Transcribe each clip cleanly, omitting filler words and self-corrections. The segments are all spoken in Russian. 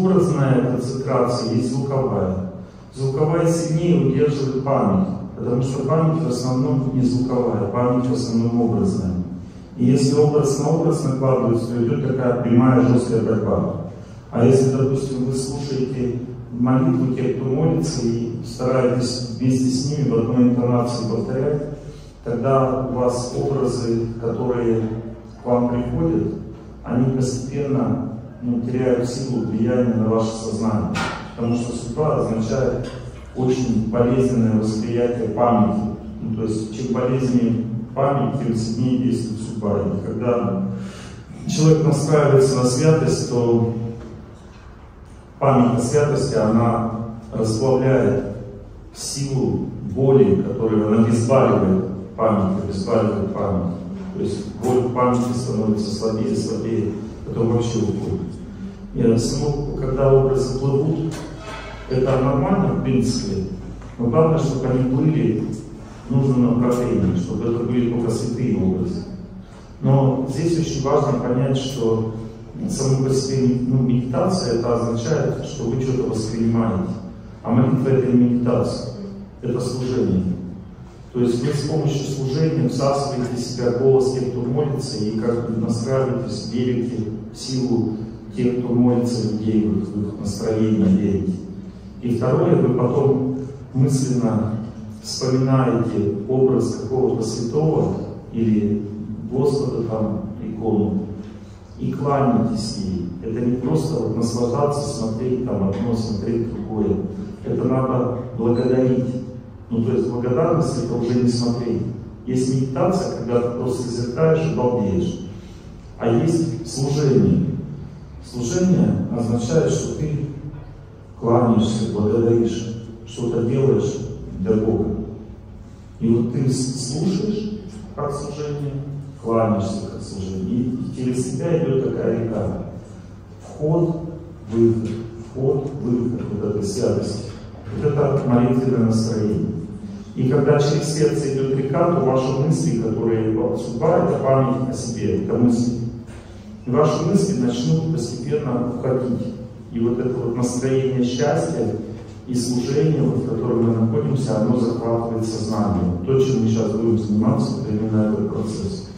образная концентрация, есть звуковая. Звуковая сильнее удерживает память, потому что память в основном не звуковая, память в основном образная. И если образ на образ накладывается, то идет такая прямая жесткая борьба. А если, допустим, вы слушаете молитву, те, кто молится, и стараетесь вместе с ними в одной интонации повторять, тогда у вас образы, которые к вам приходят, они постепенно теряют силу влияния на ваше сознание. Потому что судьба означает очень болезненное восприятие памяти. То есть, чем болезненнее память, тем сильнее действует судьба. И когда человек настраивается на святость, то память о святости, она расплавляет силу боли, которую она обезболивает память, То есть боль в памяти становится слабее, слабее, потом вообще уходит. И когда образы плывут, это нормально в принципе, но главное, чтобы они были в нужном направлении, чтобы это были только святые образы. Но здесь очень важно понять, что само по себе медитация, это означает, что вы что-то воспринимаете. А молитва — это не медитация, это служение. То есть вы с помощью служения всасываете в себя голос тех, кто молится, и как бы настраиваетесь, верите в силу тех, кто молится, людей, в их настроение верите. И второе, вы потом мысленно вспоминаете образ какого-то святого или Господа, там, икону, и кланяетесь ей. Это не просто вот наслаждаться, смотреть там одно, смотреть другое. Это надо благодарить. То есть благодарность — это уже не смотреть. Есть медитация, когда ты просто созерцаешь и балдеешь. А есть служение. Служение означает, что ты кланяешься, благодаришь, что-то делаешь для Бога. И вот ты слушаешь как служение, кланяешься как служение. И через тебя идет такая река. Вход, выход, вот этой святости. Вот это молитвенное настроение. И когда через сердце идет река, то ваши мысли, которые судьба, это память о себе, это мысли. И ваши мысли начнут постепенно уходить. И вот это вот настроение счастья и служение, в котором мы находимся, оно захватывает сознание. То, чем мы сейчас будем заниматься, это именно этот процесс.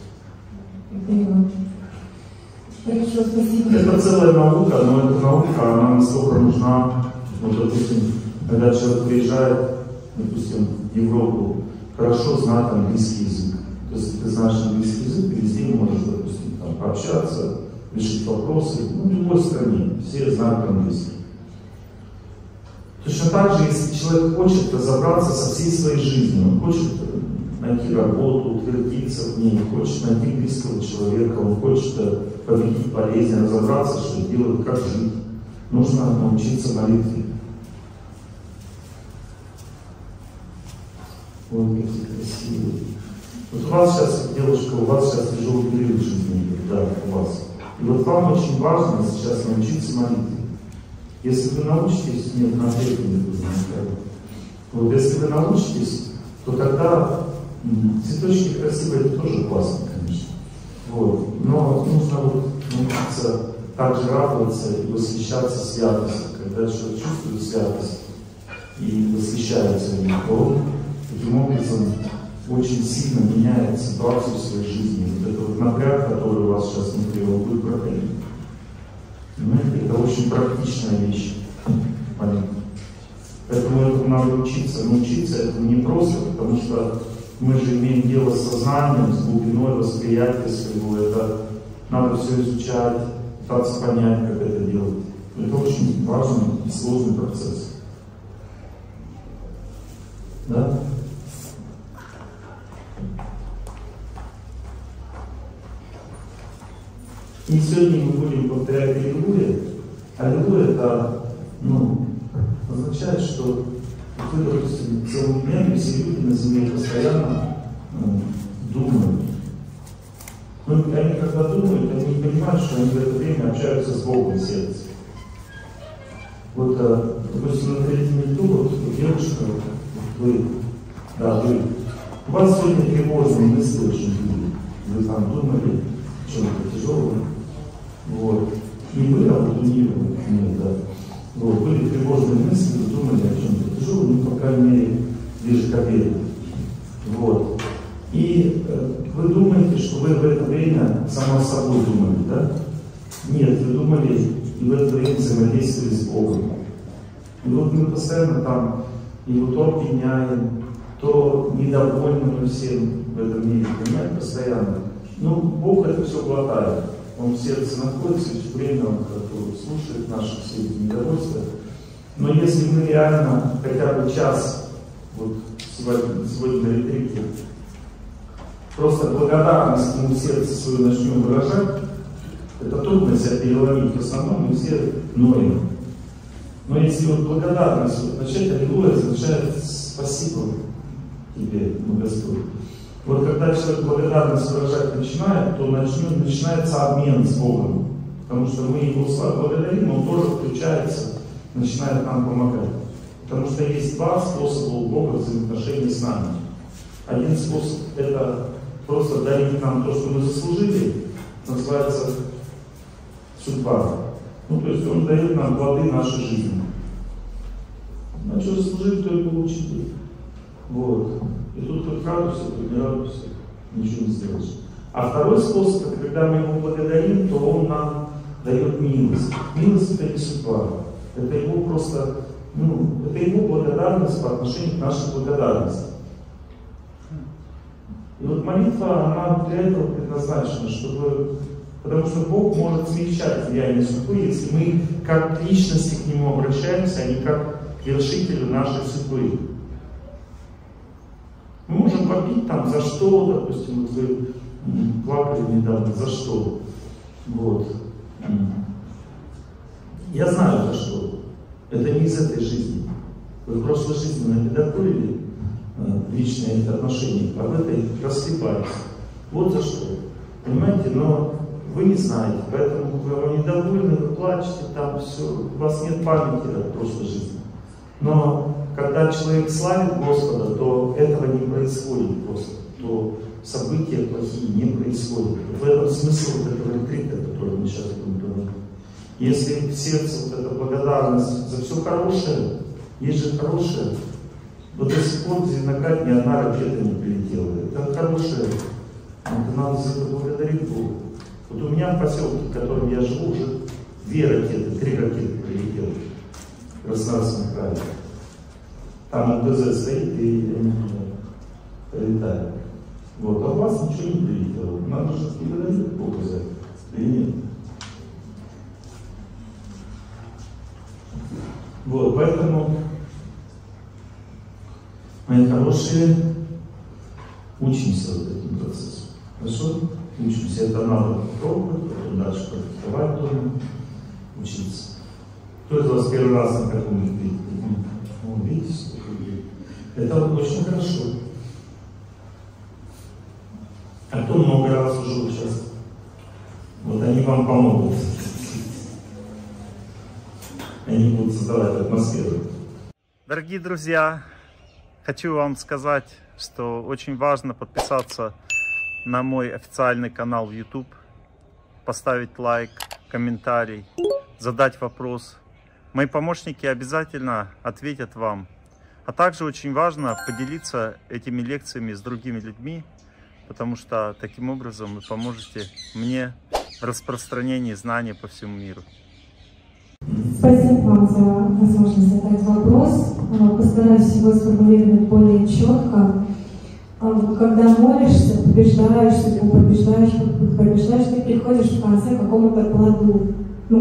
Хорошо, спасибо. Это целая наука, но эта наука, она настолько нужна. Вот, допустим, когда человек приезжает, допустим, в Европу, хорошо знать английский язык. То есть, если ты знаешь английский язык, ты везде можешь, допустим, там, пообщаться, решить вопросы. В любой стране все знают английский. Точно так же, если человек хочет разобраться со всей своей жизнью, он хочет найти работу, утвердиться в ней, хочет найти близкого человека, он хочет победить болезнь, разобраться, что делать, как жить, нужно научиться молитве. Ой, какие красивые. Вот у вас сейчас, девушка, у вас сейчас тяжелый период жизни, да, у вас. И вот вам очень важно сейчас научиться молитве. Если вы научитесь, нет, на ответ не буду сказать. Вот если вы научитесь, то тогда цветочки красивые, это тоже классно, конечно. Вот. Но нужно вот научиться также радоваться и восхищаться святостью. Когда человек чувствует святость и восхищается им, то он таким образом очень сильно меняет ситуацию в своей жизни. Вот это вот напряг, который у вас сейчас внутри, он будет проходить. Понимаете, это очень практичная вещь. Понятно. Поэтому этому надо учиться. Но учиться этому не просто, потому что мы же имеем дело с сознанием, с глубиной восприятия своего. Это надо все изучать, пытаться понять, как это делать. Это очень важный и сложный процесс. Да? И сегодня мы будем повторять аллилуйя. Аллилуйя — это, означает, что вы, допустим, целыми днями все люди на земле постоянно думают. Они когда думают, они не понимают, что они в это время общаются с Богом в сердце. Вот, допустим, на третьем лету, вот девушка, вы, у вас сегодня тревожные мысли очень были. Вы там думали о чем-то тяжелом. Вот. И вы, а вот у нее, да. само собой думали, да? Нет, вы думали и в это время взаимодействовали с Богом. И вот мы постоянно там его то обвиняем, то недовольны мы всем в этом мире, понимаете, постоянно. Ну, Бог это все глотает. Он в сердце находится, и все время он слушает наши все эти недовольства. Но если мы реально хотя бы час, вот сегодня на ретрите, просто благодарность ему в сердце свое начнем выражать, это трудно себя переломить. В основном мы все ноем. Но если вот благодарность вот начать, аллилуйя означает спасибо тебе, Господь. Вот когда человек благодарность выражать начинает, то начинается обмен с Богом. Потому что мы его благодарим, он тоже включается, начинает нам помогать. Потому что есть два способа у Бога взаимоотношений с нами. Один способ — это просто дарить нам то, что мы заслужили, называется судьба. Ну, то есть он дает нам плоды нашей жизни. А что заслужили, то и получили. Вот. И тут хоть радуйся, хоть не радуйся, ничего не сделаешь. А второй способ, это когда мы его благодарим, то он нам дает милость. Милость — это не судьба. Это его просто, это его благодарность по отношению к нашей благодарности. И вот молитва, она для этого предназначена, потому что Бог может смягчать влияние судьбы, если мы как к личности к Нему обращаемся, а не как к вершителю нашей судьбы. Мы можем попить там за что, допустим, вот вы плакали недавно, за что. Вот. Я знаю за что. Это не из этой жизни. Вы в прошлой жизни напедокурили личные отношения, а в этой расслепались. Вот за что. Понимаете, но вы не знаете, поэтому вы недовольны, вы плачете, там все, у вас нет памяти от прошлой жизни. Но когда человек славит Господа, то этого не происходит просто, то события плохие не происходят. В этом смысл вот этого ретрита, который мы сейчас будем говорить. Если в сердце вот эта благодарность за все хорошее, есть же хорошее, вот до сих пор в Зеленограде ни одна ракета не прилетела. Это хорошее, это надо за это благодарить Богу. Вот у меня в поселке, в котором я живу, уже 3 ракеты прилетели в Краснодарском крае. Там МТЗ стоит и они прилетают. Вот, а у вас ничего не прилетело. Надо же благодарить Бога за это. Или нет? Вот, поэтому, мои хорошие, учимся вот этим процессом. Хорошо? Учимся. Это надо пробовать, потом дальше практиковать дома, учиться. Кто из вас первый раз на таком ретрите? Видите, сколько людей? Это очень хорошо. А кто много раз уже участвовал? Вот они вам помогут. Они будут создавать атмосферу. Дорогие друзья, хочу вам сказать, что очень важно подписаться на мой официальный канал в YouTube, поставить лайк, комментарий, задать вопрос. Мои помощники обязательно ответят вам. А также очень важно поделиться этими лекциями с другими людьми, потому что таким образом вы поможете мне в распространении знаний по всему миру. Спасибо вам за возможность задать вопрос. Постараюсь его сформулировать более четко. Когда молишься, побеждаешь судьбу, побеждаешь, ты приходишь в конце к какому-то плоду.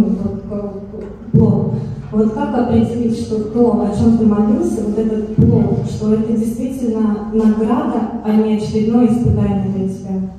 Плод. Вот как определить, что то, о чем ты молился, вот этот плод, что это действительно награда, а не очередное испытание для тебя?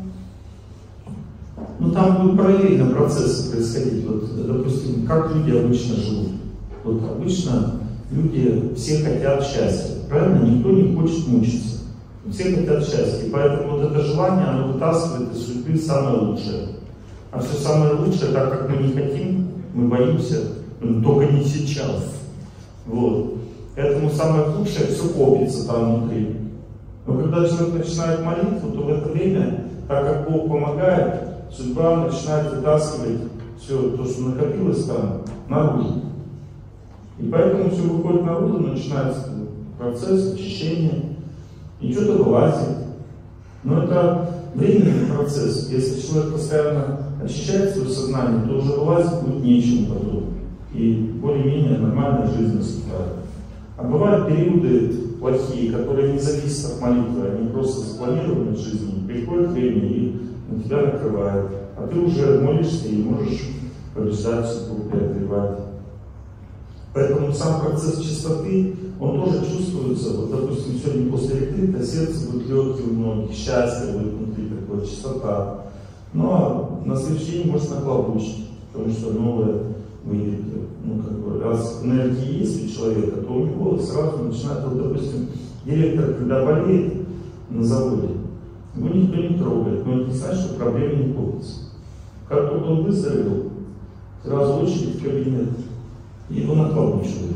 Ну там будут параллельно процессы происходить. Вот, допустим, как люди обычно живут. Вот обычно люди все хотят счастья. Правильно? Никто не хочет мучиться. Все хотят счастья. И поэтому вот это желание, оно вытаскивает из судьбы самое лучшее. А все самое лучшее, так как мы не хотим, мы боимся, только не сейчас. Вот. Поэтому самое худшее все копится там внутри. Но когда человек начинает молитву, то в это время, так как Бог помогает, судьба начинает вытаскивать все то, что накопилось там, наружу. И поэтому все выходит наружу, начинается процесс очищения, и что-то вылазит. Но это временный процесс. Если человек постоянно очищает свое сознание, то уже вылазить будет нечему потом. И более-менее нормальная жизнь наступает. А бывают периоды плохие, которые не зависят от молитвы, они просто запланированы в жизни. Приходит время и на тебя накрывает. А ты уже молишься и можешь побеждать судьбу, преодолевать. Поэтому сам процесс чистоты, он тоже чувствуется. Вот, допустим, сегодня после ретрита сердце будет легким у многих, счастье будет внутри, такое, чистота. Но на следующий день может нахлобучить, потому что новое выйдет. Ну, как бы, раз энергия есть у человека, то у него сразу начинает, вот, допустим, директор, когда болеет на заводе, его никто не трогает, но это не значит, что проблемы не копятся. Как только он выздоровел, сразу очередь в кабинет, и его нахлобучивают.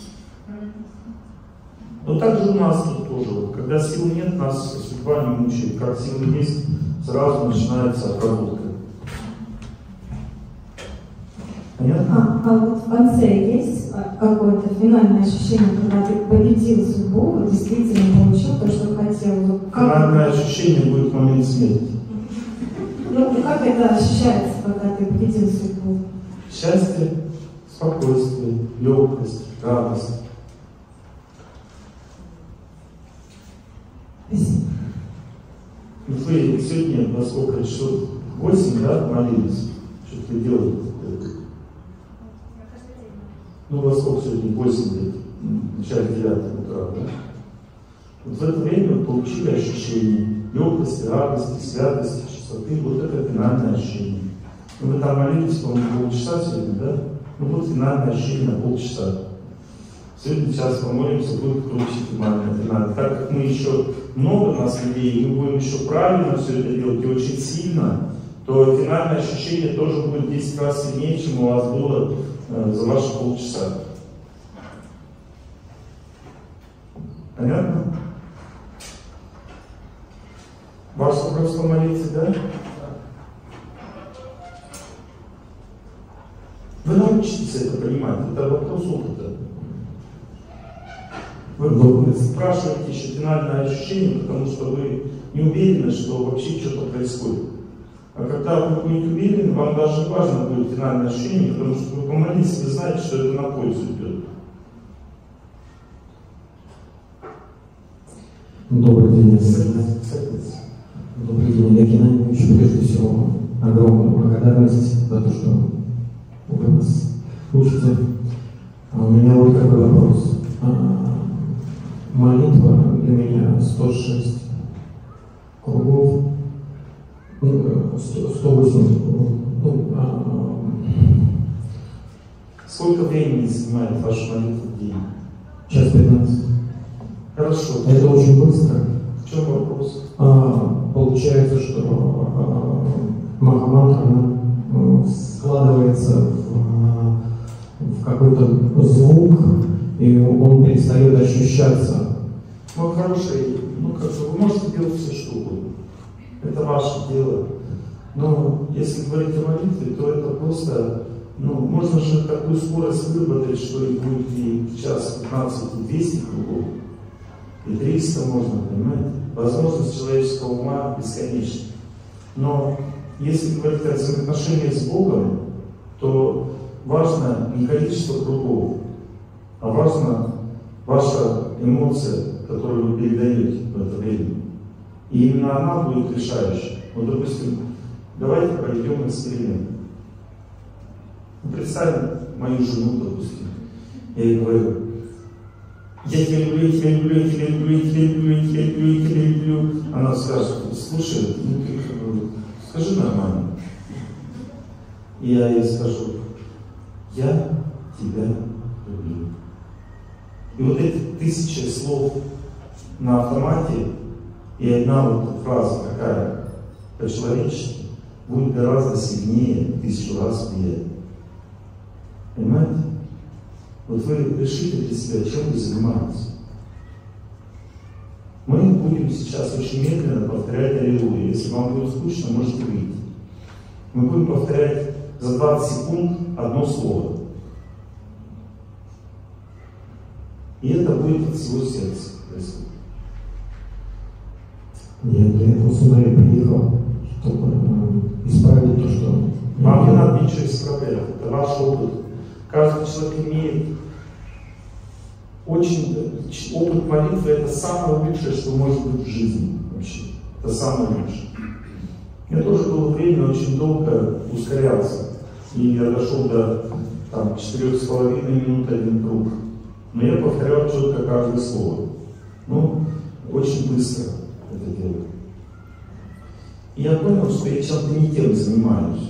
Но также у нас тут тоже, вот, когда сил нет, нас судьба не мучает, как силы есть, сразу начинается отработка. Понятно? А вот в конце есть какое-то финальное ощущение, когда ты победил судьбу, вот действительно получил то, что хотел? Финальное ощущение будет в момент смерти. Ну, как это ощущается, когда ты победил судьбу? Счастье, спокойствие, легкость, радость. Спасибо. Вы сегодня во сколько часов? 8, да, молились? Что ты делаете? Ну, во сколько сегодня? 8 лет, в начале 9 утра, да? Вот в это время вы получили ощущение легкости, радости, святости, чистоты. Вот это финальное ощущение. Ну, вы там молились, по-моему, полчаса сегодня, да? Ну, вот финальное ощущение на полчаса. Сегодня сейчас помолимся, будет круче финальное. Так как мы еще много нас людей, и мы будем еще правильно все это делать и очень сильно, то финальное ощущение тоже будет 10 раз сильнее, чем у вас было за ваши полчаса. Понятно? Ваш вопрос помолиться, да? Вы научитесь это понимать, это вопрос опыта. Вы спрашиваете еще финальное ощущение, потому что вы не уверены, что вообще что-то происходит. А когда вы будете уверены, вам даже важно будет финальное ощущение, потому что вы помолитесь, вы знаете, что это на пользу идет. Добрый день, Добрый день, Олег Геннадьевич. Прежде всего, огромную благодарность за то, что вы нас слушаете. У меня вот такой вопрос. Молитва для меня 106 кругов, 108 кругов. Сколько времени занимает ваша молитва в день? Час 15. Хорошо. Это очень быстро. В чем вопрос? Получается, что Махамантра складывается в какой-то звук, и он перестает ощущаться. Ну, хороший, как бы вы можете делать все, что угодно. Это ваше дело. Но если говорить о молитве, то это просто, можно же такую скорость выработать, что и будет и в час 15, и 200 кругов, и 300 можно, понимаете? Возможность человеческого ума бесконечна. Но если говорить о взаимоотношениях с Богом, то важно не количество кругов, а важна ваша эмоция, которую вы передаете в это время. И именно она будет решающей. Вот, допустим, давайте проведем эксперимент. Представим мою жену, допустим. Я ей говорю: я тебя люблю, я тебя люблю, я тебя люблю, я тебя люблю, я тебя люблю, я тебя люблю. Она скажет: слушай, ты скажи нормально. И я ей скажу: я тебя люблю. И вот эти 1000 слов на автомате и одна вот фраза такая по-человечески будет гораздо сильнее 1000 раз влиять. Понимаете? Вот вы решите для себя, чем вы занимаетесь. Мы будем сейчас очень медленно повторять аллилуйя. Если вам будет скучно, можете выйти. Мы будем повторять за 20 секунд одно слово. И это будет от всего сердца происходить. Я для этого сюда и приехал, чтобы исправить то, что... Вам не надо ничего исправлять, это ваш опыт. Каждый человек имеет опыт молитвы, это самое лучшее, что может быть в жизни вообще. Это самое лучшее. Я тоже было время, очень долго ускорялся. И я дошел до 4,5 минут один круг. Но я повторял четко каждое слово. Ну, очень быстро это делаю. И я понял, что я чем-то не тем занимаюсь.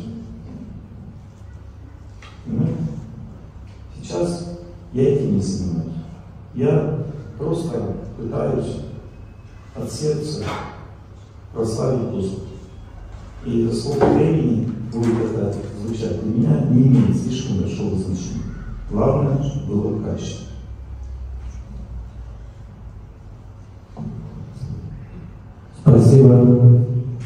Понимаете? Сейчас я этим не занимаюсь. Я просто пытаюсь от сердца прославить Господа. И за сколько времени будет это звучать для меня, не имеет слишком большого значения. Главное, чтобы было качество. Спасибо.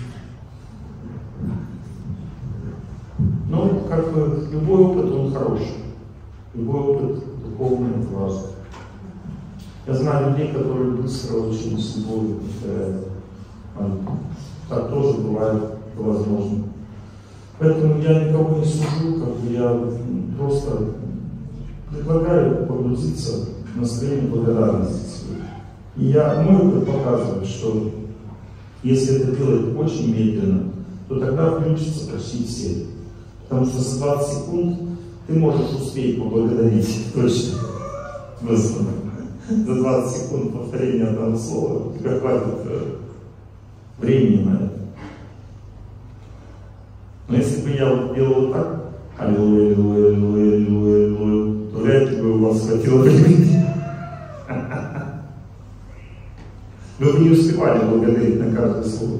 Ну, как бы, любой опыт, он хороший. Любой опыт духовный, это важно. Я знаю людей, которые быстро очень с любовью повторяют. Так тоже бывает, возможно. Поэтому я никого не сужу, как бы я просто предлагаю погрузиться в настроение благодарности. И мой опыт показывает, что если это делать очень медленно, то тогда включится почти все. Потому что за 20 секунд ты можешь успеть поблагодарить точно Господа. За 20 секунд повторения одного слова у тебя хватит времени на это. Но если бы я делал вот так, аллилуйя, аллилуйя, аллилуйя, аллилуйя, аллилуйя, то вряд ли бы у вас хватило времени. Вы бы не успевали благодарить на каждое слово.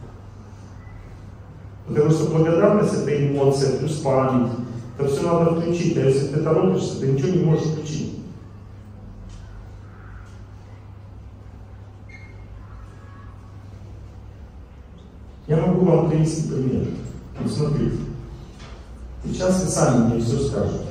Потому что благодарность — это эмоция, плюс память. Это все надо включить, а если ты торопишься, ты ничего не можешь включить. Я могу вам привести пример. Вот смотрите. Сейчас вы сами мне все скажете.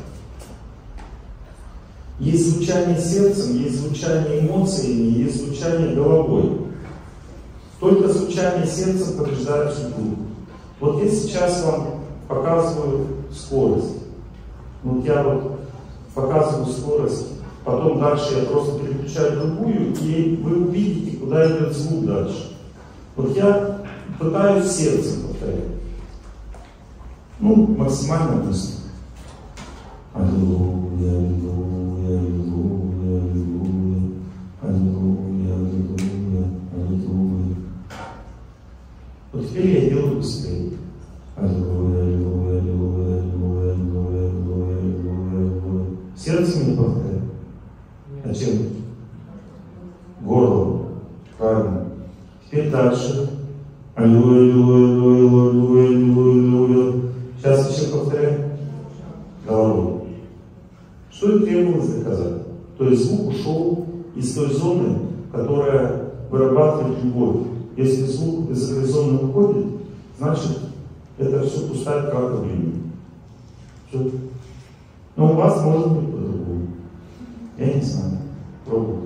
Есть звучание сердцем, есть звучание эмоциями, есть звучание головой. Только звучание сердцем побеждает судьбу. Вот я сейчас вам показываю скорость. Вот я вот показываю скорость, потом дальше я просто переключаю другую, и вы увидите, куда идет звук дальше. Вот я пытаюсь сердцем повторять. Ну, максимально быстро. Аллилуйя, аллилуйя, аллилуйя, аллилуйя, аллилуйя, аллилуйя, аллилуйя. Вот теперь я делаю быстрее. Аллилуйя, аллилуйя, аллилуйя, аллилуйя, аллилуйя, аллилуйя, аллилуйя, аллилуйя. Сердцем не повторяю. А чем? Горлом. Правильно. Теперь дальше. Аллилуйя, аллилуйя, аллилуйя, аллилуйя, аллилуйя. Сейчас еще повторяем. Головой. Что и требовалось доказать? То есть звук ушел из той зоны, которая вырабатывает любовь. Если звук из этой зоны уходит, значит, это все пустая трата времени. Все. Но у вас может быть по-другому. Я не знаю. Пробуйте.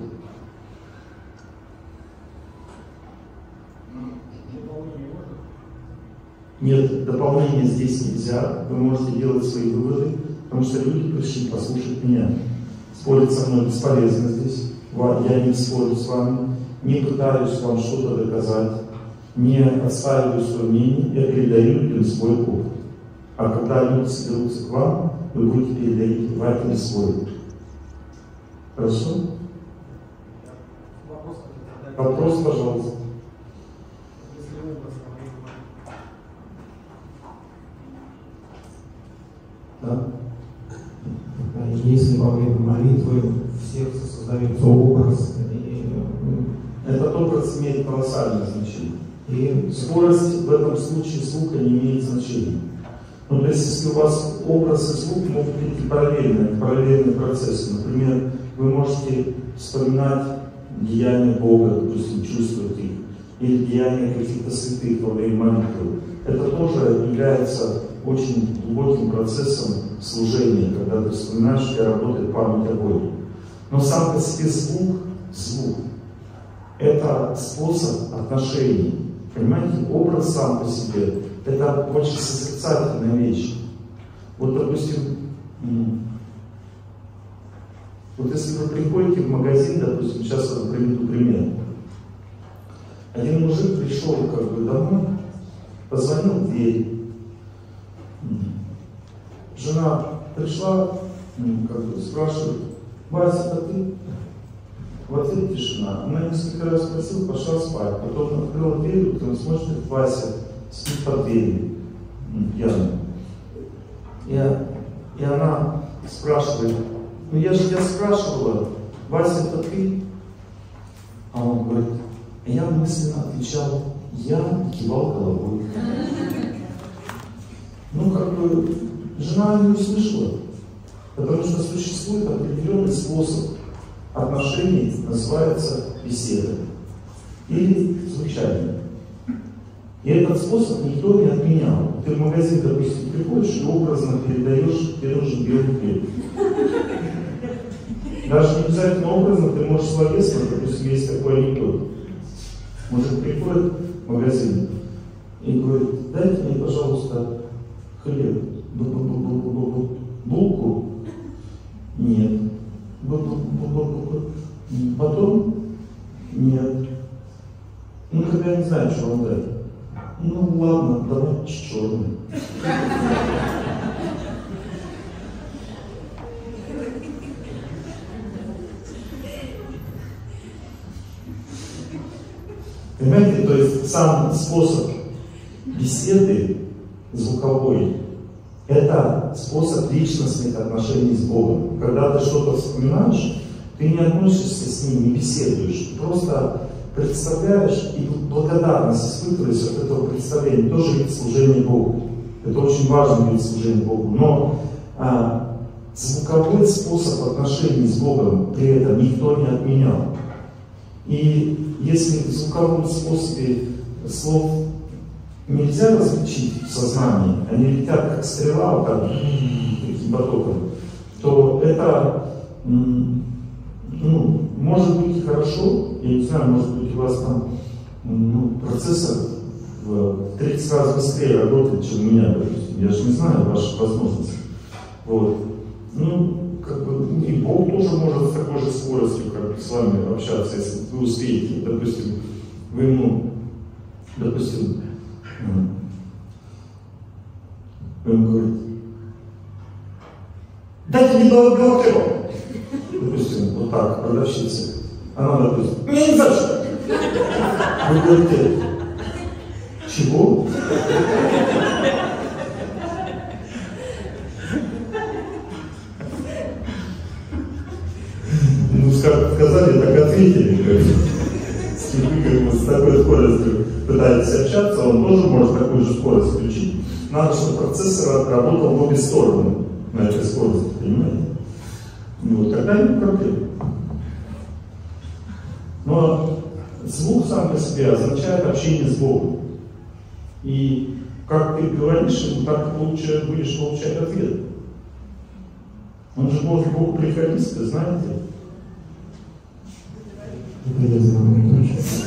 Нет, дополнения здесь нельзя. Вы можете делать свои выводы, потому что люди пришли послушать меня. Спорить со мной бесполезно здесь. Я не спорю с вами, не пытаюсь вам что-то доказать, не отстаиваю свое мнение, я передаю людям свой опыт. А когда люди соберутся к вам, вы будете передавать им свой опыт. Хорошо? Вопрос, пожалуйста. Да? Если во время молитвы в сердце создается образ, этот образ имеет колоссальное значение. И скорость в этом случае звука не имеет значения. Ну, то есть, если у вас образ и звук могут быть параллельные процессы. Например, вы можете вспоминать деяния Бога, допустим, чувствовать их, или деяния каких-то святых во время молитвы. Это тоже является очень глубоким процессом служения, когда ты вспоминаешь, у тебя работает память о Боге. Но сам по себе звук — это способ отношений. Понимаете, образ сам по себе — это очень созерцательная вещь. Вот, допустим, вот если вы приходите в магазин, допустим, сейчас я приведу пример. Один мужик пришел как бы домой, позвонил в дверь. Жена пришла, как бы спрашивает: Вася, это ты? В ответ тишина. Она несколько раз спросила, пошла спать. Потом открыла дверь, потом смотрит, Вася спит под дверью, пьяный. И она спрашивает: ну я же тебя спрашивала, Вася, это ты? А он говорит: я мысленно отвечал: я, и кивал головой. Ну, как бы, жена не услышала, потому что существует определенный способ отношений, называется беседа или звучание. И этот способ никто не отменял. Ты в магазин, допустим, приходишь и образно передаешь: тебе нужен белый хлеб. Даже не обязательно образно, ты можешь словесно, допустим, есть такой анекдот. Мужик приходит в магазин и говорит: дайте мне, пожалуйста, хлеб. Булку? Нет. Потом? Нет. Ну, когда я не знаю, что вам дать. Ну, ладно, давайте черный. Понимаете, то есть сам способ беседы звуковой — это способ личностных отношений с Богом. Когда ты что-то вспоминаешь, ты не относишься с ним, не беседуешь, ты просто представляешь и благодарность испытываешь от этого представления. Тоже вид служения Богу. Это очень важный вид служения Богу. Но звуковой способ отношений с Богом при этом никто не отменял. И если в звуковом способе слов нельзя различить в сознании, они летят как стрела, вот так, таким потоком, то это, ну, может быть хорошо, я не знаю, может быть у вас там процессор в 30 раз быстрее работает, чем у меня, допустим. Я же не знаю ваших возможностей. Вот. Ну, как бы, и Бог тоже может с такой же скоростью, как с вами общаться, если вы успеете. Допустим, вы ему, допустим, вы ему говорите: дайте мне белый хлеб. Допустим, вот так, продавщица. Она, допустим: мне не за что. Вы говорите: чего? Ну, сказали, так ответили. Если вы с такой скоростью пытаетесь общаться, он тоже может такую же скорость включить. Надо, чтобы процессор работал в обе стороны на этой скорости, понимаете? Ну, вот тогда нет проблем. Но звук сам по себе означает общение с Богом. И как ты говоришь ему, так ты будешь получать ответ. Он же может Бог приходить, вы знаете? Это я знаю.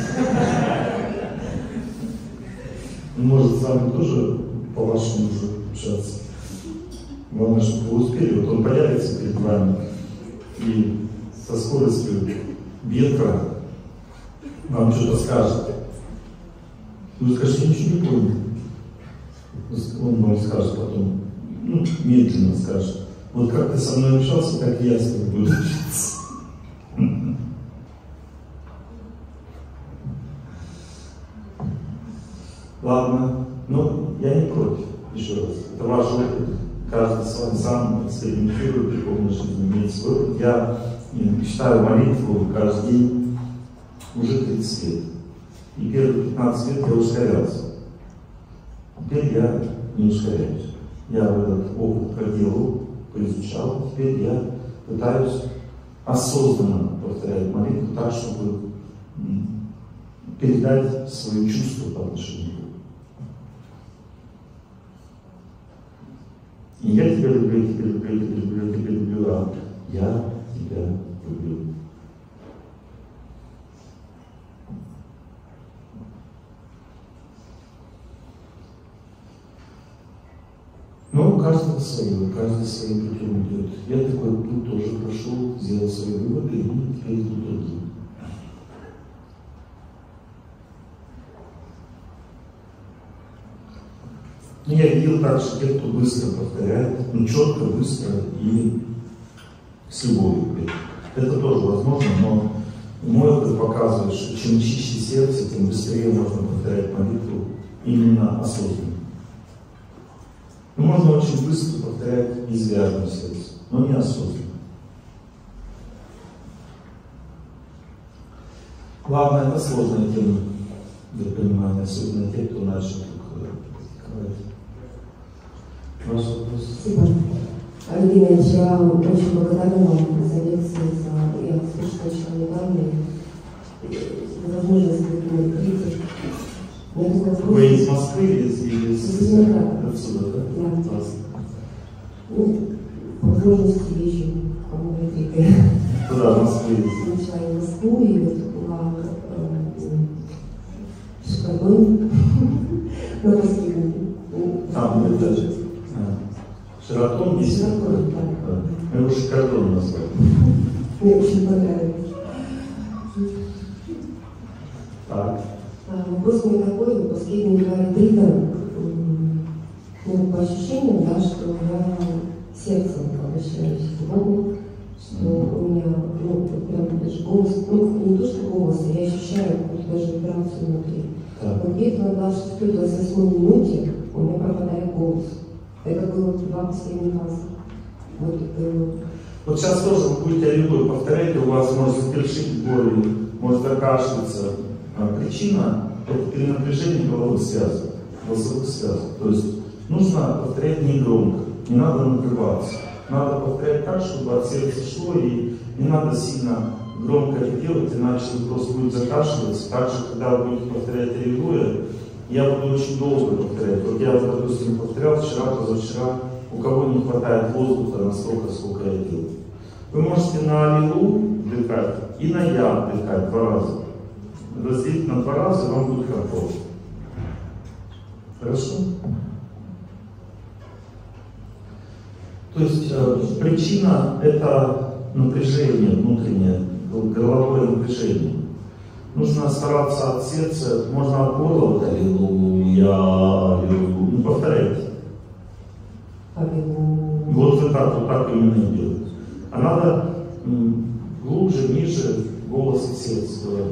Он может с вами тоже по-вашему уже общаться. Главное, чтобы вы успели. Вот он появится перед вами и со скоростью ветра вам что-то скажет. Вы скажете: ничего не понял. Он вам скажет потом, ну, медленно скажет: вот как ты со мной общался, так и я с тобой буду общаться. Ладно, но я не против, еще раз. Это ваш опыт. Каждый с вами сам экспериментирует в духовной жизни, имеет свой опыт. Я читаю молитву каждый день уже 30 лет. И первые 15 лет я ускорялся. Теперь я не ускоряюсь. Я этот опыт проделал, поизучал. Теперь я пытаюсь осознанно повторять молитву так, чтобы передать свои чувства по отношению к Богу. И я тебя люблю, тебя люблю, тебя люблю, тебя люблю, а я тебя люблю. свое, каждый своим путем идет. Я такой путь тоже прошел, сделал свои выводы, и теперь иду другим. Но я видел также тех, кто быстро повторяет, четко, быстро и с любовью. Это тоже возможно, но мой опыт показывает, что чем чище сердце, тем быстрее можно повторять молитву именно осознанно. Можно очень быстро повторять извязанное сердце, но не осознанно. Ладно, это сложная тема для понимания, особенно те, кто начал только практиковать. Ваш вопрос? Спасибо. Альбинович, я очень благодарна вам за лекции, я слышала очень недавно, за возможность выдумать критик. Вы из Москвы или из отсюда, да? Да. Ну, возможности вижу, кому критика. Куда, в Москве? Начала в Москву, и вот была в Шикаргоне, на Москве. Там, это Шератон есть? Шератон, да. Мы его Шикардон назвали. Мне очень понравилось. Так. Вопрос у меня такой, последние 2 ретрита, ну, по ощущениям, да, что я сердцем обращаюсь к Богу, что у меня, ну, прям даже голос, ну, не то, что голос, я ощущаю какую-то даже вибрацию внутри. Но где-то на 26-28 минуте у меня пропадает голос. Это было 2 последних раза. Вот сейчас тоже вы будете любой повторять, у вас может запершить горло, может закашляться. Причина – это перенапряжение головных связок, голосовых связок. То есть нужно повторять не громко, не надо надрываться. Надо повторять так, чтобы от сердца шло, и не надо сильно громко это делать, иначе вы просто будете закашливаться. Также, когда вы будете повторять регулируя, я буду очень долго повторять. Вот я, допустим, повторял вчера, позавчера, у кого не хватает воздуха настолько, сколько я делаю. Вы можете на аллилу вдыхать и на я вдыхать 2 раза. Разделить на 2 раза, вам будет комфортно. Хорошо? То есть причина – это напряжение внутреннее, горловое напряжение. Нужно стараться от сердца, можно от горла, вот аллилуйя, аллилуйя, ну повторяйте. Вот так именно и делать. А надо глубже, ниже голос и сердце говорить.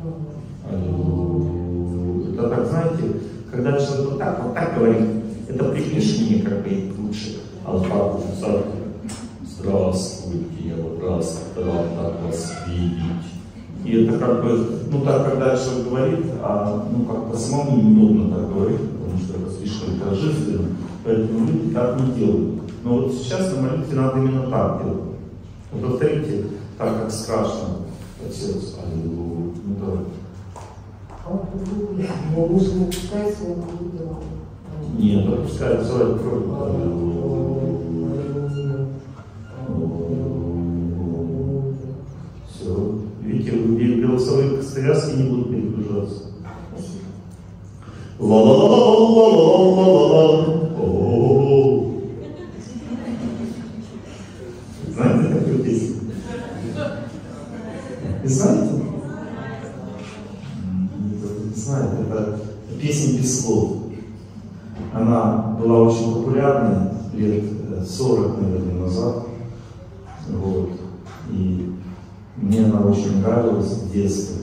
Это так, знаете, когда человек вот так говорит, это приближение как бы лучше. Алфа здравствуйте, я вот раз рад вас видеть. И это как бы, ну так, когда человек говорит, ну как-то самому неудобно так говорить, потому что это слишком торжественно, поэтому люди так не делают. Но вот сейчас на молитве надо именно так делать. Вот повторите так, как страшно от сердца. Аллилуйя. Ну давай. Муж не опускается, я не делаю. Нет, опускается, давай попробуем. Все. Видите, голосовые связки не будут перегружаться. Знаете такую песню? Не знаете? Не знаете, это песня без слов. Она была очень популярной лет 40, наверное, назад. Вот. И мне она очень нравилась в детстве.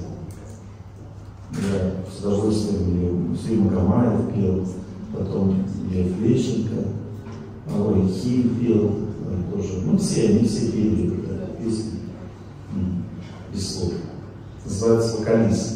Я с удовольствием ее Муслим Магомаев пел, потом Лев Лещенко, Алой Хиль пел тоже. Ну, все, они все пели эту песню без слов. Называется «Вокалист».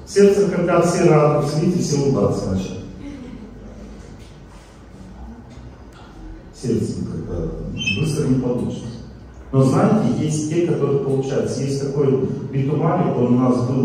Сердце, когда все радуются, видите, все улыбаться начали. Сердце, когда быстро не получится. Но знаете, есть те, которые получаются. Есть такой Битумалик, он у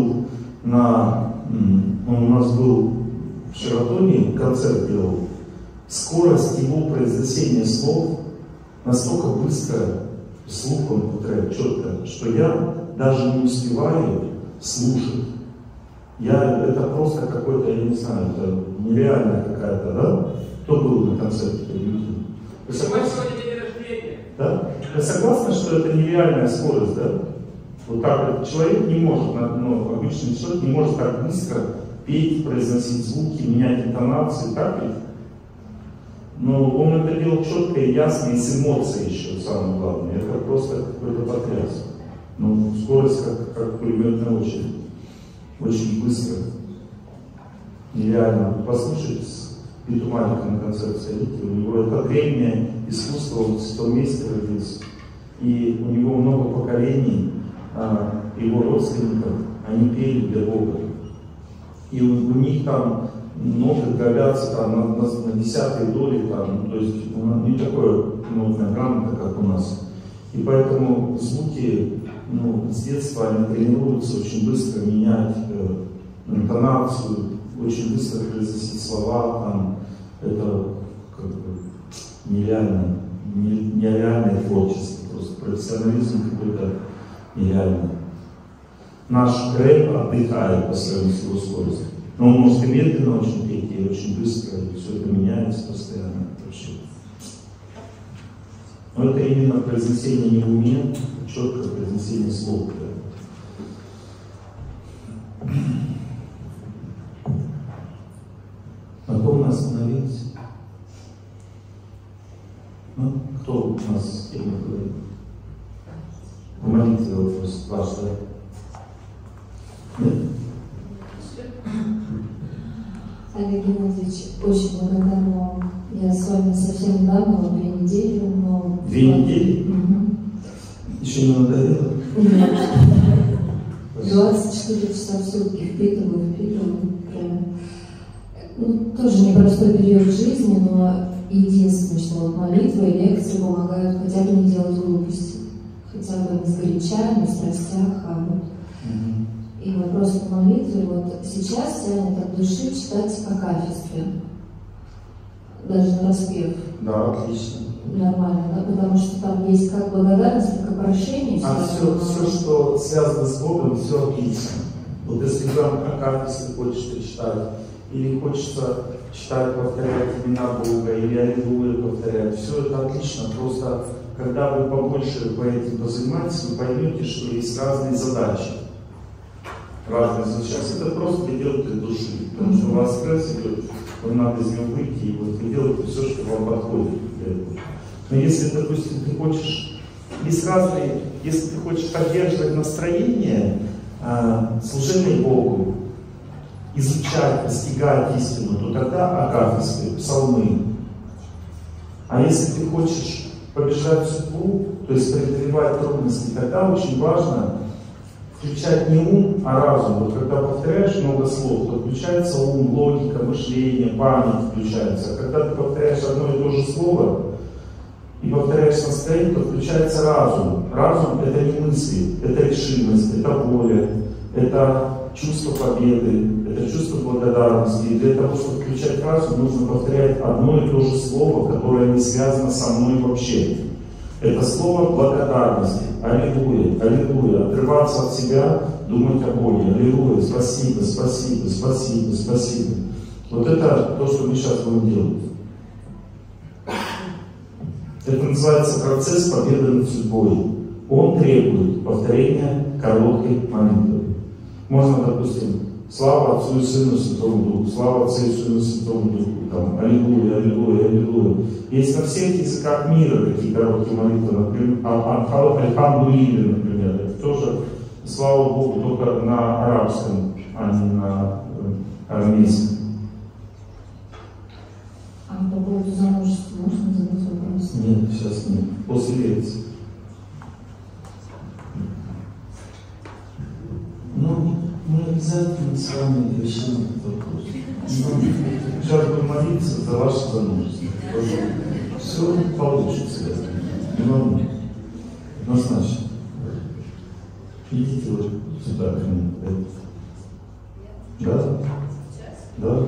нас был в Шератоне, концерт делал. Скорость его произнесения слов настолько быстро, слух он повторяет четко, что я даже не успеваю слушать. Это просто какой-то, я не знаю, это нереальная какая-то, да? Кто был на концерте? Вы согласны? Да? Вы согласны, что это нереальная скорость, да? Вот так человек не может, обычный человек не может так быстро петь, произносить звуки, менять интонации, так ведь? Но он это делал четко и ясно, и с эмоцией еще, самое главное. Это просто какой-то потряс. Ну, скорость как пулеметная очередь. Очень быстро. Нереально. Послушайте, Битумалика на концерте сходите. У него это древнее искусство, он в святом месте родился. И у него много поколений, его родственников, они пели для Бога. И у них там ноты дробятся там, на десятые доли, там, то есть не такое нотная грамота, как у нас. И поэтому звуки с детства они тренируются очень быстро менять интонацию, очень быстро произносить слова. Там, это как бы нереальное творчество, просто профессионализм какой-то нереальный. Наш рэп отдыхает по сравнению с его скоростью. Но он может и медленно очень петь, и очень быстро, и все это меняется постоянно. Но это именно произнесение не в уме, а четкое произнесение слов. Да. На ком мы остановились? Ну, кто у нас с кем говорит? В молитве вопрос ваш, да? Нет? Олег Геннадьевич, очень благодарна вам. Я с вами совсем недавно, 2 недели, но... 2 недели? Угу. Еще не надоело? Нет. 24 часа в сутки впитываю. Тоже непростой период жизни, но единственное, что молитва и лекции помогают хотя бы не делать глупости. Хотя бы не сгоряча, не в страстях, а вот... И вопрос по молитве, вот сейчас тянет от души читать акафисты, даже на распев. Да, отлично. Нормально, да, потому что там есть как благодарность, так и прощение. Все, что связано с Богом, все отлично. Вот если там акафисты хочешь читать, или хочется читать, повторять имена Бога, или аллилуйя повторять, все это отлично, просто когда вы побольше по этим позанимаетесь, вы поймете, что есть разные задачи. Сейчас это просто вы делаете от души, потому что у вас стресс идет, вам надо из него выйти, и вот вы делаете все, что вам подходит для этого. Но если, допустим, ты хочешь, если ты хочешь поддерживать настроение, служение Богу, изучать, постигать истину, то тогда акафисты, псалмы. А если ты хочешь побеждать судьбу, то есть преодолевать трудности, тогда очень важно включать не ум, а разум. Вот когда повторяешь много слов, то включается ум, логика, мышление, память включается. А когда ты повторяешь одно и то же слово и повторяешь настроение, то включается разум. Разум — это не мысли, это решимость, это воля, это чувство победы, это чувство благодарности. И для того, чтобы включать разум, нужно повторять одно и то же слово, которое не связано со мной вообще. Это слово благодарности. Аллилуйя, аллилуйя. Отрываться от себя, думать о Боге. Аллилуйя, спасибо, спасибо, спасибо, спасибо. Вот это то, что мы сейчас будем делать. Это называется процесс победы над судьбой. Он требует повторения короткой молитвы. Можно, допустим, слава Отцу и Сыну и Святому Духу, слава Отцу и Сыну и Святому Духу, там, аллилуйя, аллилуйя, аллилуйя. Есть на всех языках мира такие короткие молитвы, например, Аль-Хамдулилля, например, это тоже, слава Богу, только на арабском, а не на арамейском. А по поводу замужества можно задать вопрос? Нет, сейчас нет, после лекции. Ну, мы обязательно обязательно с вами решим этот вопрос. Сейчас будем молиться за ваши возможности. Все получится. Не волнуйтесь. Однозначно. Идите вот сюда ко мне. Да? Да?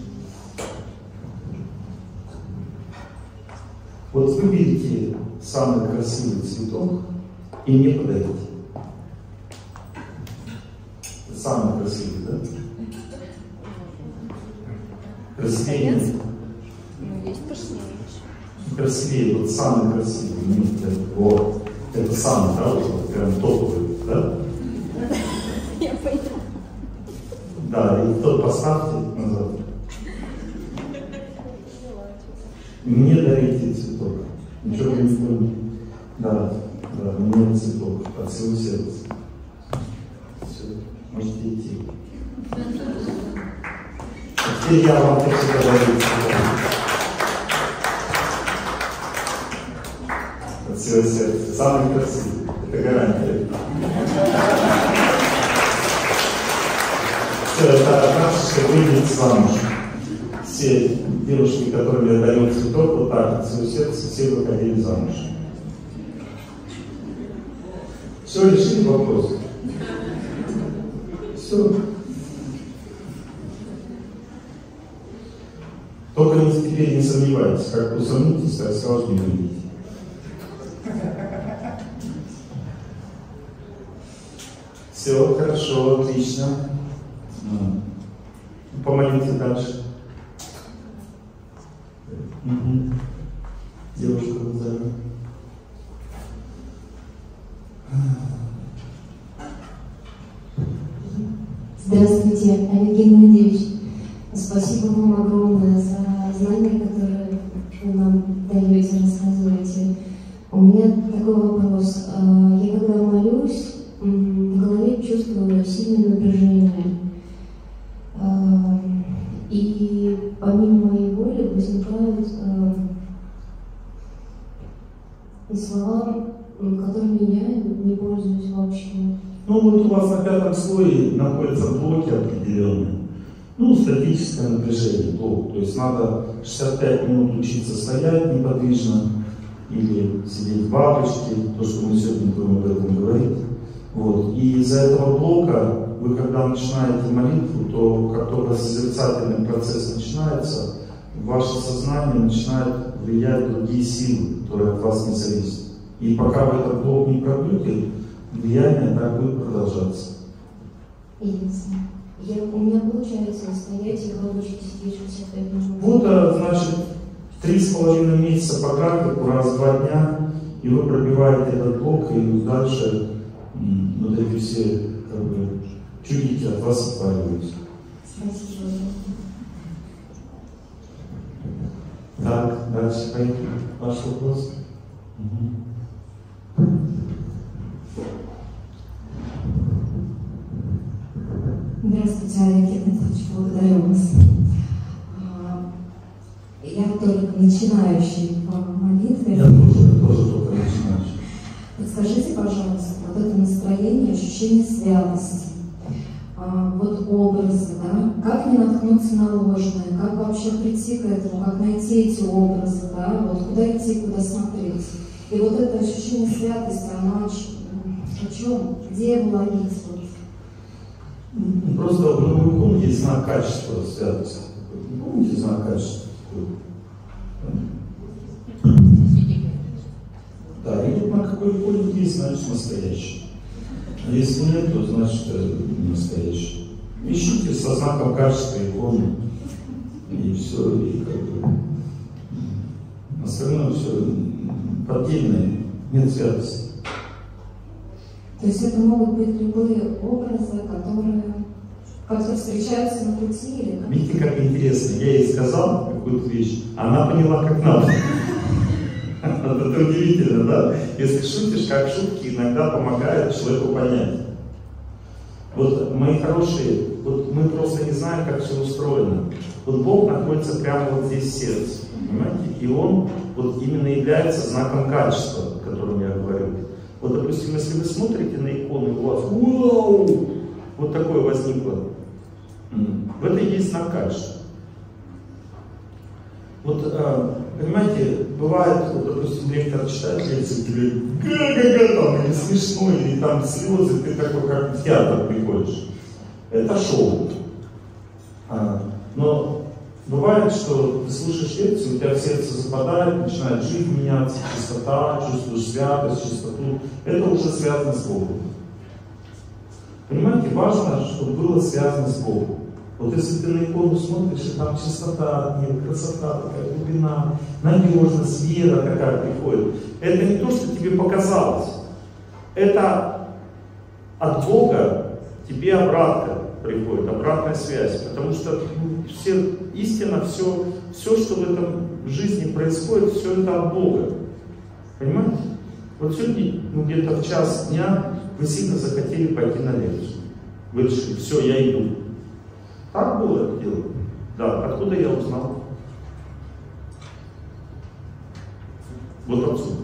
Вот выберите самый красивый цветок и мне подарите. Самый красивый, да? Красивее? Ну, есть пышнее. Красивее, вот самый красивый. Вот. Это самый, да? Вот, прям топовый, да? Я поняла. Да, и тот поставьте назад. Мне дарите цветок. Ничего не понял. Да, да, мне цветок от всего сердца. Все, можете идти. А теперь я вам хочу подарить цветок. От всего сердца. Самый красивый. Это гарантия. Все, это наше выйдет замуж. Все девушки, которым я даю цветок, вот так, от своего сердца, все выходили замуж. Все, решили вопрос? Все. Только теперь не сомневайтесь, как усомнитесь, так сразу не увидите. Все, хорошо, отлично. Помолите дальше. Угу. Девушка глазами. Здравствуйте, Олег Геннадьевич. Спасибо вам огромное за знания, которые вы нам даете, рассказываете. У меня такой вопрос. Я когда молюсь, в голове чувствую сильное напряжение. И помимо моей воли возникают и слова, которыми я не пользуюсь вообще. Ну вот у вас на 5-м слое находятся блоки определенные. Ну, статическое напряжение, блок. То есть надо 65 минут учиться стоять неподвижно или сидеть в бабочке, то, что мы сегодня будем об этом говорить. Вот. И из-за этого блока вы, когда начинаете молитву, то как только созерцательный процесс начинается, ваше сознание начинает влиять другие силы, которые от вас не зависят. И пока вы этот блок не пробьете, влияние так будет продолжаться. Ясно. У меня получается стоять и в бабочке сидеть 65 минут. Вот, значит, 3,5 месяца по графику, раз в 2 дня, и вы пробиваете этот блок, и дальше вот эти все как бы чудики от вас отваливаются. Спасибо. Так, дальше поехали. Ваш вопрос? Угу. Здравствуйте, Олег Геннадьевич, благодарю вас. Я только начинающий в молитве. Я тоже только начинающий. Подскажите, пожалуйста, вот это настроение, ощущение святости, вот образы, да, как не наткнуться на ложное, как вообще прийти к этому, как найти эти образы, да, вот куда идти, куда смотреть. И вот это ощущение святости, оно о чем, где его ловить? Вот. Просто вы помните знак качества святости? Помните знак качества? Да, и на какой иконе есть, значит настоящий. А если нет, то значит не настоящий. Ищите со знаком качества иконы. И все, и как бы остальное все поддельное, нет святости. То есть это могут быть любые образы, которые встречаются на пути или как? Видите, как интересно. Я ей сказал какую-то вещь, она поняла как надо. Это удивительно, да? Если шутишь, как шутки иногда помогают человеку понять. Вот, мои хорошие, вот мы просто не знаем, как все устроено. Вот Бог находится прямо вот здесь в сердце, понимаете? И Он вот именно является знаком качества, о котором я говорю. Вот, допустим, если вы смотрите на икону, у вас вау, вот такое возникло В этом есть накач. Вот, понимаете, бывает, вот, допустим, лектор читает лекцию, ты говоришь, га-га-га, там, или смешно, или там слезы, ты такой, как в театр приходишь. Это шоу. Но бывает, что ты слушаешь лекцию, у тебя в сердце западает, начинает жизнь меняться, чистота, чувствуешь святость, чистоту. Это уже связано с Богом. Понимаете, важно, чтобы было связано с Богом. Вот если ты на икону смотришь, и там чистота, нет, красота, такая глубина, надежность, вера такая приходит. Это не то, что тебе показалось. Это от Бога тебе обратно приходит, обратная связь. Потому что истина, все, что в этом жизни происходит, все это от Бога. Понимаете? Вот сегодня, где-то в час дня, вы сильно захотели пойти на лекцию. Вы решили, все, я иду. Так было это дело? Да. Откуда я узнал? Вот отсюда.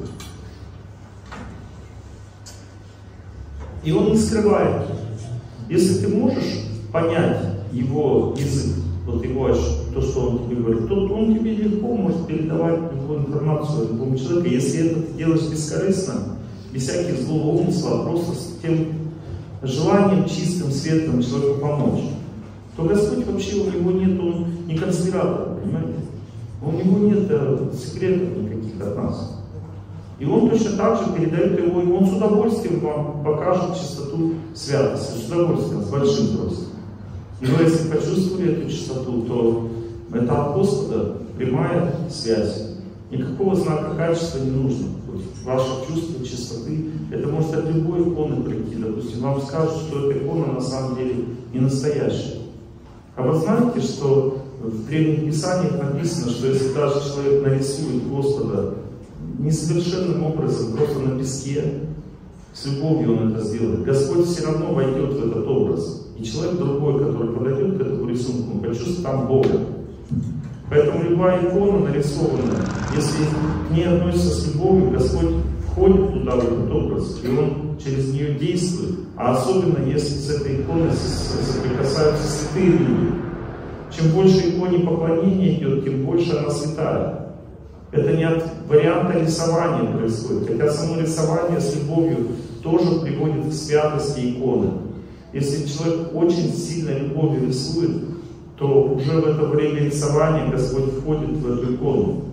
И он не скрывает. Если ты можешь понять его язык, вот его, то, что он тебе говорит, то он тебе легко может передавать его информацию любому человеку. Если это ты делаешь бескорыстно, без всяких злого умысла, просто с тем желанием чистым, светлым человеку помочь, то Господь вообще, у него нет, он не конспиратор, понимаете? У него нет секретов никаких от нас. И он точно так же передает его, и он с удовольствием вам покажет чистоту святости, с удовольствием, с большим просто. И вы, если почувствовали эту чистоту, то это от Господа прямая связь. Никакого знака качества не нужно. Вот ваше чувство чистоты, это может от любой иконы прийти. Допустим, вам скажут, что эта икона на самом деле не настоящая. А вы знаете, что в Древних Писаниях написано, что если даже человек нарисует Господа несовершенным образом, просто на песке, с любовью он это сделает, Господь все равно войдет в этот образ. И человек другой, который подойдет к этому рисунку, он почувствует там Бога. Поэтому любая икона нарисованная, если к ней относится с любовью, Господь входит туда, в этот образ, и Он через нее действует. А особенно, если с этой иконой соприкасаются святые люди. Чем больше иконе поклонения идет, тем больше она святая. Это не от варианта рисования происходит, хотя само рисование с любовью тоже приводит к святости иконы. Если человек очень сильно любовью рисует, то уже в это время рисования Господь входит в эту икону.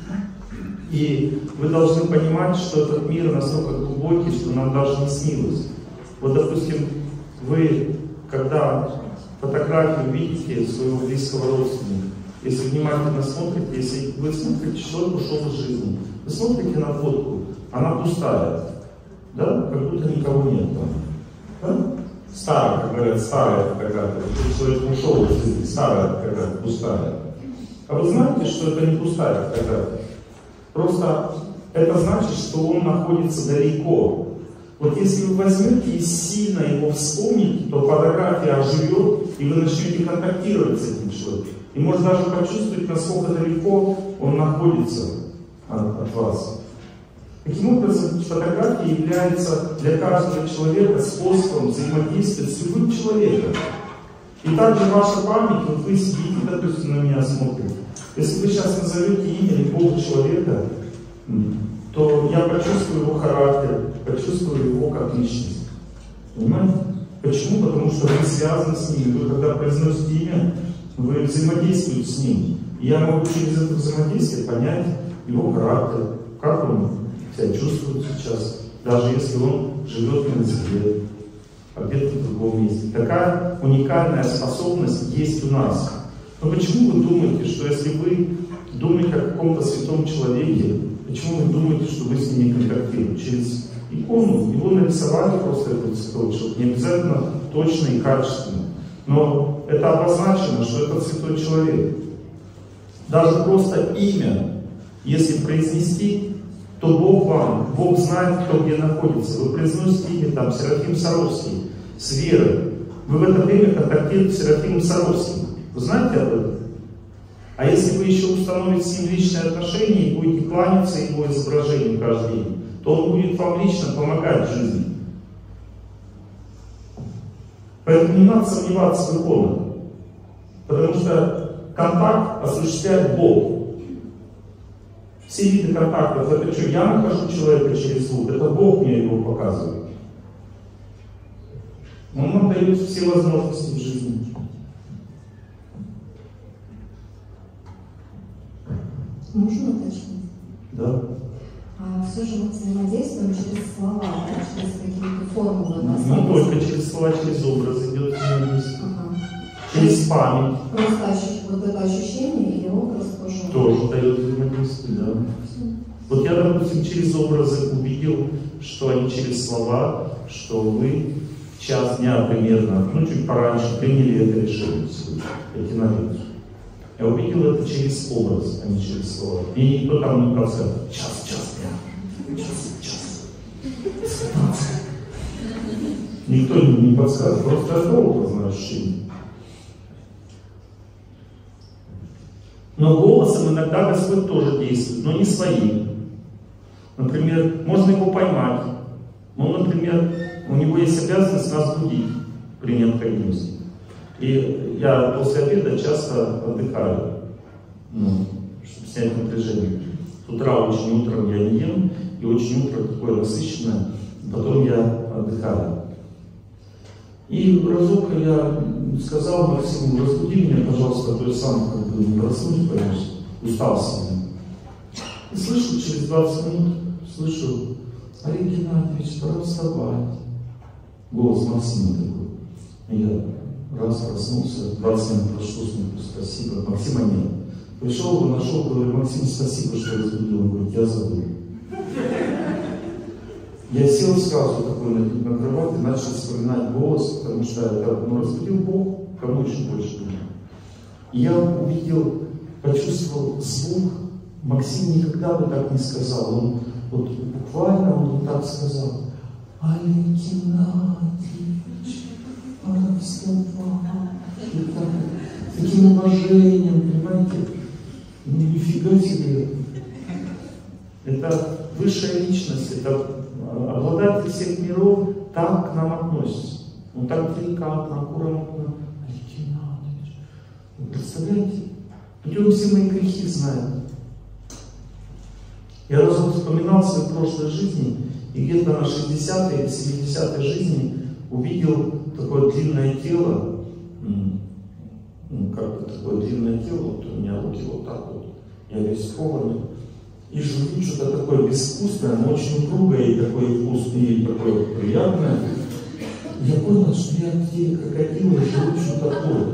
И вы должны понимать, что этот мир настолько глубокий, что нам даже не снилось. Вот, допустим, вы, когда фотографию видите своего близкого родственника, если внимательно смотрите, если вы смотрите, человек ушел из жизни, вы смотрите на фотку, она пустая, да? Как будто никого нет там. Да? Старая, как говорят, старая фотография. Человек ушел из жизни, старая фотография, пустая. А вы знаете, что это не пустая фотография? Просто это значит, что он находится далеко. Вот если вы возьмете и сильно его вспомните, то фотография оживет, и вы начнете контактировать с этим человеком. И может даже почувствовать, насколько далеко он находится от вас. Таким образом, фотография является для каждого человека способом взаимодействия с любым человеком. И также ваша память, вот вы сидите, допустим, на меня смотрите. Если вы сейчас назовете имя любого человека, то я почувствую его характер, почувствую его как личность. Понимаете? Почему? Потому что вы связаны с ним. Вы когда произносите имя, вы взаимодействуете с ним. И я могу через это взаимодействие понять его характер, как он себя чувствует сейчас, даже если он живет не на земле, а где-то в другом месте. Такая уникальная способность есть у нас. Но почему вы думаете, что если вы думаете о каком-то святом человеке, почему вы думаете, что вы с ним не контактируете? Через икону его нарисовали просто этого святого человека, не обязательно точно и качественно. Но это обозначено, что это святой человек. Даже просто имя, если произнести, то Бог знает, кто где находится. Вы произносите имя там Серафим Саровский с верой. Вы в это время контактируете с Серафимом Саровским. Вы знаете об этом? А если вы еще установите с ним личные отношения и будете кланяться его изображению каждый день, то он будет вам лично помогать в жизни. Поэтому не надо сомневаться в иконах. Потому что контакт осуществляет Бог. Все виды контактов, это что, я нахожу человека через звук, это Бог мне его показывает. Он нам дает все возможности в жизни. Можно уточнить? Да. А все же мы взаимодействуем через слова, через какие-то формулы. Не только через слова, через образ идет взаимодействие. Ага. Через память. Просто вот это ощущение и образ тоже. Тоже дает взаимодействие, да. Вот я, допустим, через образы увидел, что они через слова, что вы в час дня примерно, ну чуть пораньше, приняли это решение идти на лекцию. Я увидел это через образ, а не через слова. И никто там не подсказал. Час дня. Час. Никто не подсказывает, просто это образное ощущение. Но голосом иногда Господь тоже действует, но не своим. Например, можно его поймать. Ну, например, у него есть обязанность нас будить при необходимости. И я после обеда часто отдыхаю, чтобы снять напряжение. С утра очень утром я не ем, и очень утро такое насыщенное, потом я отдыхаю. И разок я сказал Максиму: разбуди меня, пожалуйста, а то я сам как бы не проснусь, конечно, устал сильно. И слышу, через 20 минут, слышу: Олег Геннадьевич, пора вставать. Голос Максима такой. И я раз проснулся, 20 минут прошло, спасибо. Максима нет. Пришел его, нашел, говорю: Максим, спасибо, что разбудил. Он говорит: я забыл. Я сел сразу такой на кровать и начал вспоминать голос, потому что это разбудил Бог, кому еще больше было. И я увидел, почувствовал звук. Максим никогда бы так не сказал. Он вот буквально он вот так сказал: Олег Геннадьевич, пора вставать. Таким уважением, понимаете? Ну, нифига себе. Это высшая личность, это обладатель всех миров так к нам относится. Он так деликатно, аккуратно. Олег Геннадьевич, вы представляете? Ведь он все мои грехи знает. Я разок вспоминал свои прошлой жизни, и где-то на 60-й или 70-й жизни увидел такое длинное тело, как бы такое длинное тело, вот у меня руки вот так вот, я весь скованный, и жую что-то такое безвкусное, но очень упругое, и такое вкусное, и такое приятное. Я понял, что я в теле крокодила жую что-то такое.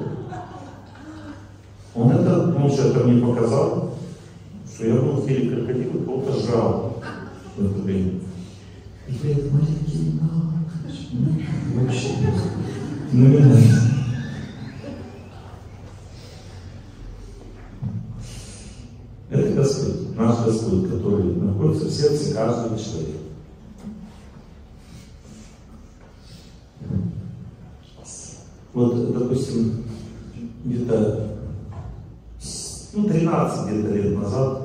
Он же это мне показал, что я был в теле крокодила, кого-то жрал в это время. И говорит: маленький Геннадьевич, вообще ну не надо. Это Господь, наш Господь, который находится в сердце каждого человека. Вот, допустим, где-то 13 где-то лет назад,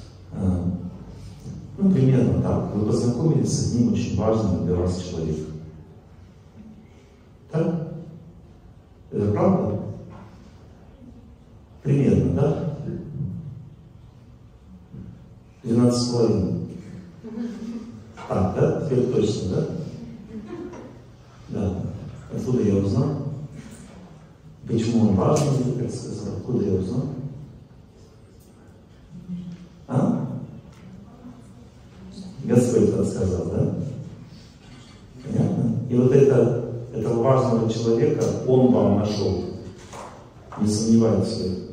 примерно так, вы познакомились с одним очень важным для вас человеком. Так? Это правда? Примерно, да? 12,5. Так, да? Теперь точно, да? Да. Откуда я узнал? Почему он важный, как сказал? Откуда я узнал? А? Господь рассказал, да? Понятно? И вот этого важного человека Он вам нашел. Не сомневайтесь в этом.